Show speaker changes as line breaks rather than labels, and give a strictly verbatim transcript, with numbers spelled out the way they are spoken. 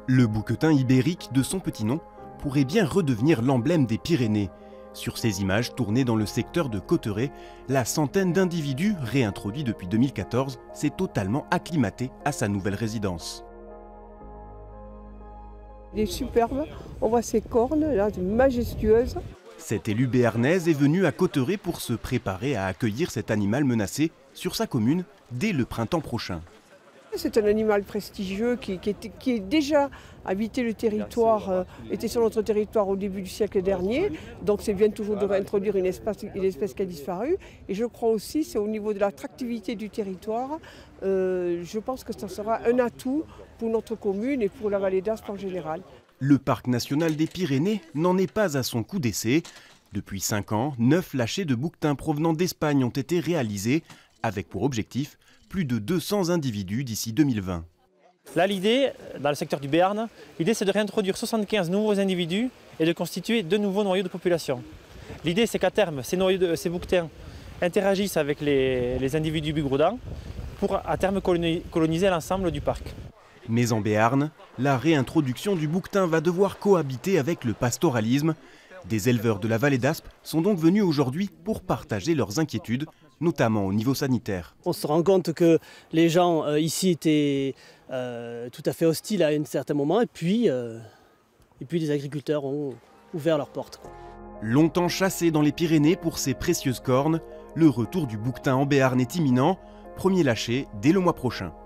Le bouquetin ibérique de son petit nom pourrait bien redevenir l'emblème des Pyrénées. Sur ces images tournées dans le secteur de Cauterets, la centaine d'individus réintroduits depuis deux mille quatorze s'est totalement acclimaté à sa nouvelle résidence.
Il est superbe, on voit ses cornes, là, majestueuses.
Cette élue béarnaise est venue à Cauterets pour se préparer à accueillir cet animal menacé sur sa commune dès le printemps prochain.
C'est un animal prestigieux qui, qui, est, qui est déjà habité le territoire, euh, était sur notre territoire au début du siècle dernier. Donc c'est bien toujours de réintroduire une espèce, une espèce qui a disparu. Et je crois aussi c'est au niveau de l'attractivité du territoire. Euh, je pense que ça sera un atout pour notre commune et pour la vallée d'Aspe en général.
Le parc national des Pyrénées n'en est pas à son coup d'essai. Depuis cinq ans, neuf lâchers de bouquetins provenant d'Espagne ont été réalisés, avec pour objectif plus de deux cents individus d'ici deux mille vingt.
Là, l'idée, dans le secteur du Béarn, l'idée c'est de réintroduire soixante-quinze nouveaux individus et de constituer deux nouveaux noyaux de population. L'idée c'est qu'à terme, ces, noyaux de, ces bouquetins interagissent avec les, les individus bigourdans pour à terme coloniser l'ensemble du parc.
Mais en Béarn, la réintroduction du bouquetin va devoir cohabiter avec le pastoralisme. Des éleveurs de la vallée d'Aspe sont donc venus aujourd'hui pour partager leurs inquiétudes, notamment au niveau sanitaire.
On se rend compte que les gens euh, ici étaient euh, tout à fait hostiles à un certain moment et puis, euh, et puis les agriculteurs ont ouvert leurs portes, quoi.
Longtemps chassé dans les Pyrénées pour ses précieuses cornes, le retour du bouquetin en Béarn est imminent, premier lâcher dès le mois prochain.